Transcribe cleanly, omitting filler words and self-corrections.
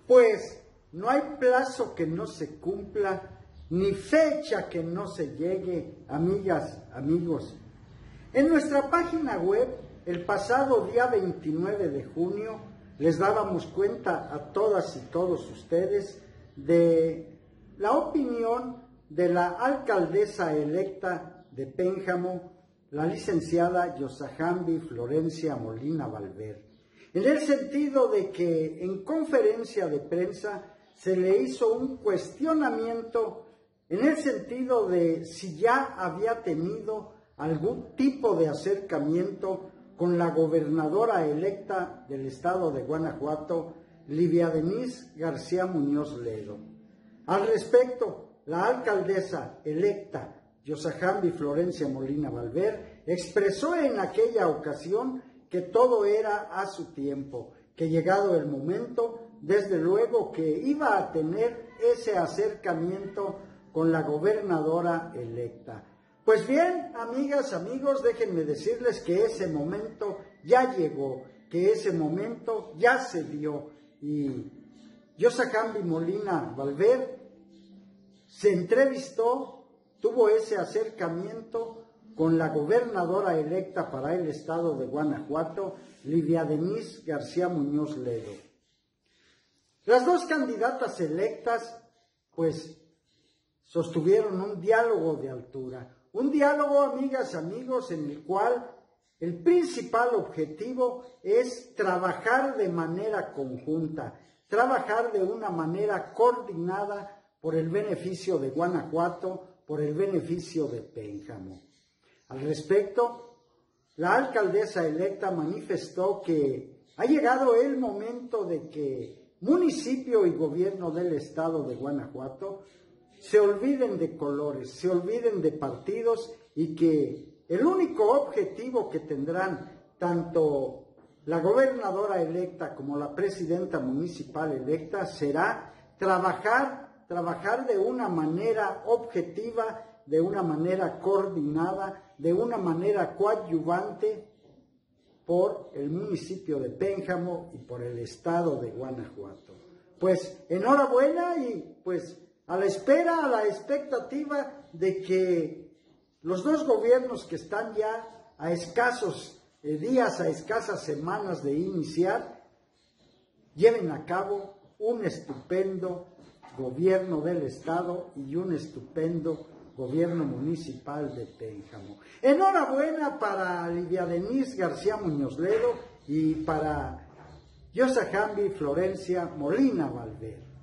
pues no hay plazo que no se cumpla, ni fecha que no se llegue, amigas, amigos. En nuestra página web, el pasado día 29 de junio, les dábamos cuenta a todas y todos ustedes de la opinión de la alcaldesa electa de Pénjamo, la licenciada Yosahambi Florencia Molina Valver, en el sentido de que en conferencia de prensa se le hizo un cuestionamiento en el sentido de si ya había tenido algún tipo de acercamiento con la gobernadora electa del estado de Guanajuato, Livia Denise García Muñoz Ledo. Al respecto, la alcaldesa electa Yosahambi Florencia Molina Valver expresó en aquella ocasión que todo era a su tiempo, que llegado el momento, desde luego que iba a tener ese acercamiento con la gobernadora electa. Pues bien, amigas, amigos, déjenme decirles que ese momento ya llegó, que ese momento ya se dio, y Yosahambi Molina Valver se entrevistó, tuvo ese acercamiento con la gobernadora electa para el estado de Guanajuato, Livia Denise García Muñoz Ledo. Las dos candidatas electas, pues, sostuvieron un diálogo de altura, un diálogo, amigas, amigos, en el cual el principal objetivo es trabajar de manera conjunta, trabajar de una manera coordinada por el beneficio de Guanajuato, por el beneficio de Pénjamo. Al respecto, la alcaldesa electa manifestó que ha llegado el momento de que municipio y gobierno del estado de Guanajuato se olviden de colores, se olviden de partidos, y que el único objetivo que tendrán tanto la gobernadora electa como la presidenta municipal electa será trabajar de una manera objetiva, de una manera coordinada, de una manera coadyuvante por el municipio de Pénjamo y por el estado de Guanajuato. Pues enhorabuena, y pues a la espera, a la expectativa de que los dos gobiernos que están ya a escasos días, a escasas semanas de iniciar, lleven a cabo un estupendo gobierno del estado y un estupendo gobierno municipal de Pénjamo. Enhorabuena para Livia Denise García Muñoz Ledo y para Yosahambi Florencia Molina Valver.